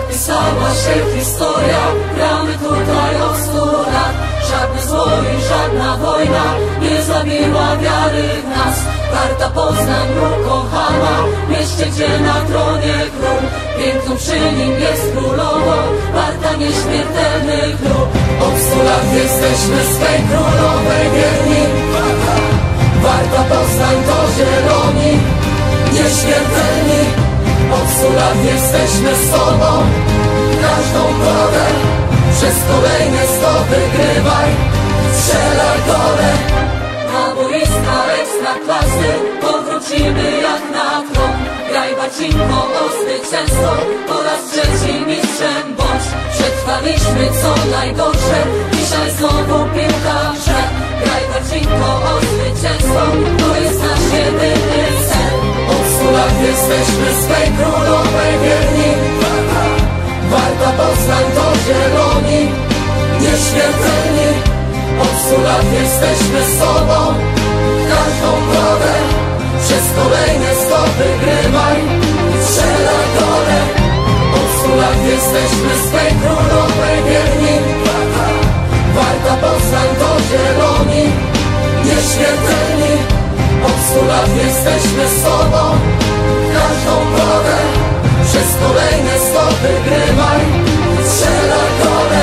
Pisała się historia, gramy tutaj od 100 lat. Żadne zło i żadna wojna nie zabiła wiary w nas. Warta Poznań ukochana, mieście gdzie na tronie król. Piękną przy nim jest królową, warta nieśmiertelnych lub. Od 100 lat jesteśmy swej królowej wierni. Warta Poznań to zieloni, nieśmiertelni. Od 100 lat jesteśmy z tobą, każdą porę. Przez kolejne 100 wygrywaj, strzelaj gole. Na boiska ekstraklasy powrócimy jak na tron. Graj Bacinko o zwycięstwo, po raz trzeci mistrzem bądź. Przetrwaliśmy co najgorsze, dzisiaj znowu piłka w grze. Graj Bacinko o zwycięstwo, to jest nasz jedyny cel. Od 100 lat jesteśmy swej królowej wierni. Warta Poznań to zieloni, nieśmiertelni. Od 100 lat jesteśmy z tobą, każdą porę. Przez kolejne 100 wygrywaj, strzelaj gole. Od 100 lat jesteśmy swej królowej wierni. Warta Poznań to zieloni, nieśmiertelni. Od 100 lat jesteśmy z tobą, każdą porę. Przez kolejne 100 wygrywaj, strzelaj gole.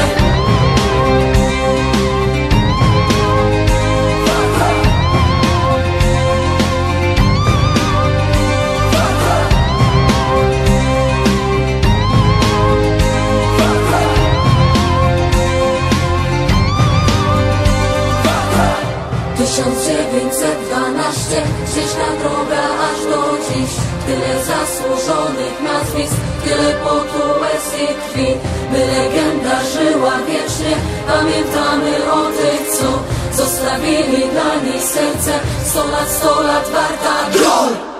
Tysiąc 912, ścieżka droga aż do dziś. Tyle zasłużonych nazwisk, tyle potu, łez i krwi. By legenda żyła wiecznie, pamiętamy o tych, co zostawili dla niej serce. 100 lat, 100 lat, Warta Gol!